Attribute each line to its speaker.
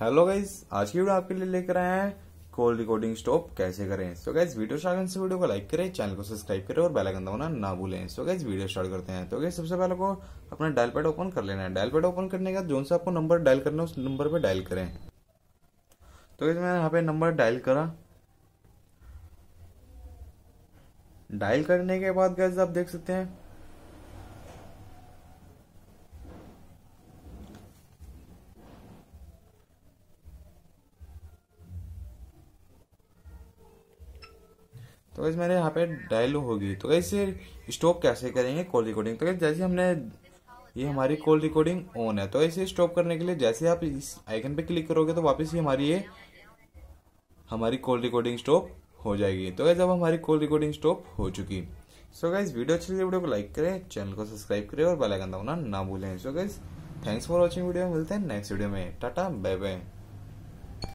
Speaker 1: Hello guys, आज की video आपके लिए लेकर आए हैं कॉल रिकॉर्डिंग स्टॉप कैसे करें। सो गाइस वीडियो स्टार्ट करने से वीडियो को लाइक करें, चैनल को सब्सक्राइब करें और बेल आइकन दबाना ना भूलें। सो गाइस वीडियो स्टार्ट करते हैं। तो गाइस सबसे पहले को अपना डायल पैड ओपन कर लेना है। डायल पैड ओपन करने के बाद जोन से आपको नंबर डायल करना है उस नंबर पर डायल करें। तो गाइस मैंने यहाँ पे नंबर डायल करा। डायल करने के बाद गाइस आप देख सकते हैं तो गाइस मेरे यहाँ पे डायल होगी। तो गाइस स्टॉप कैसे करेंगे कॉल रिकॉर्डिंग। तो गाइस जैसे हमने ये हमारी कॉल रिकॉर्डिंग ऑन है, तो इसे स्टॉप करने के लिए जैसे आप इस आइकन पे क्लिक करोगे तो वापस ही हमारी कॉल रिकॉर्डिंग स्टॉप हो जाएगी। तो गाइस अब हमारी कॉल रिकॉर्डिंग स्टॉप हो चुकी। सो गाइस वीडियो अच्छी लगी वीडियो को लाइक करें, चैनल को सब्सक्राइब करें और बेल आइकन दबाना ना भूलें। So guys thanks for watching video. मिलते हैं नेक्स्ट वीडियो में। Tata bye bye.